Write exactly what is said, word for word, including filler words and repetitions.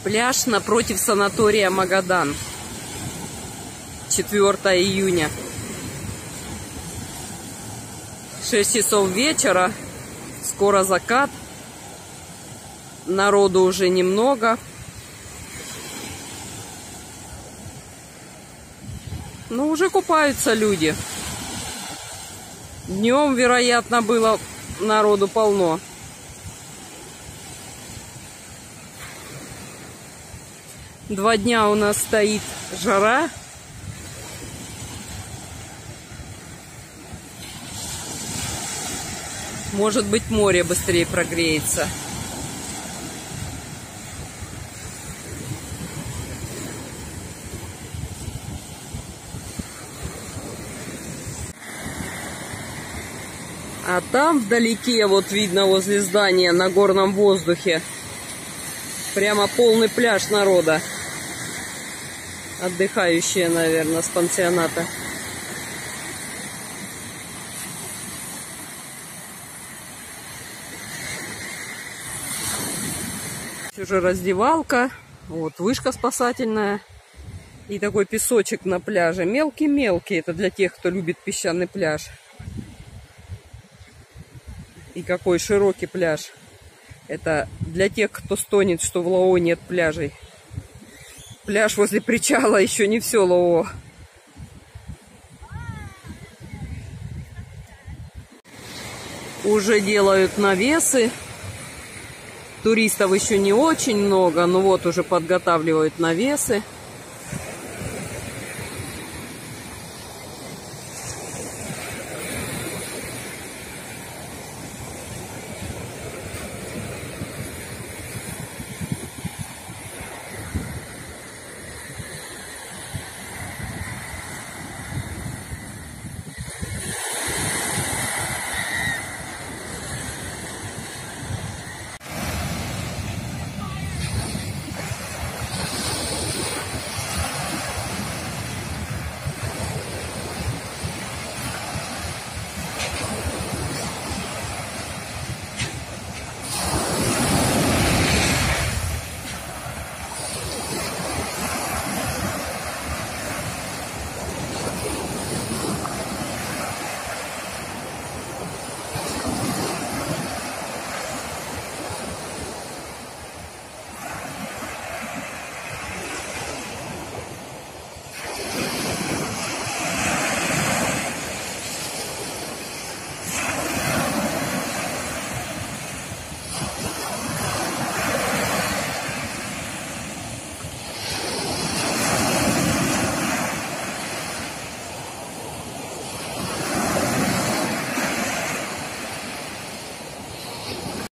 Пляж напротив санатория Магадан. четвёртое июня. шесть часов вечера. Скоро закат. Народу уже немного. Но уже купаются люди. Днем, вероятно, было народу полно. Два дня у нас стоит жара. Может быть, море быстрее прогреется. А там вдалеке, вот видно возле здания на горном воздухе, прямо полный пляж народа. Отдыхающие, наверное, с пансионата. Уже раздевалка. Вот вышка спасательная. И такой песочек на пляже. Мелкий-мелкий. Это для тех, кто любит песчаный пляж. И какой широкий пляж. Это для тех, кто стонет, что в Лао нет пляжей. Пляж возле причала еще не все Лао. Уже делают навесы. Туристов еще не очень много, но вот уже подготавливают навесы.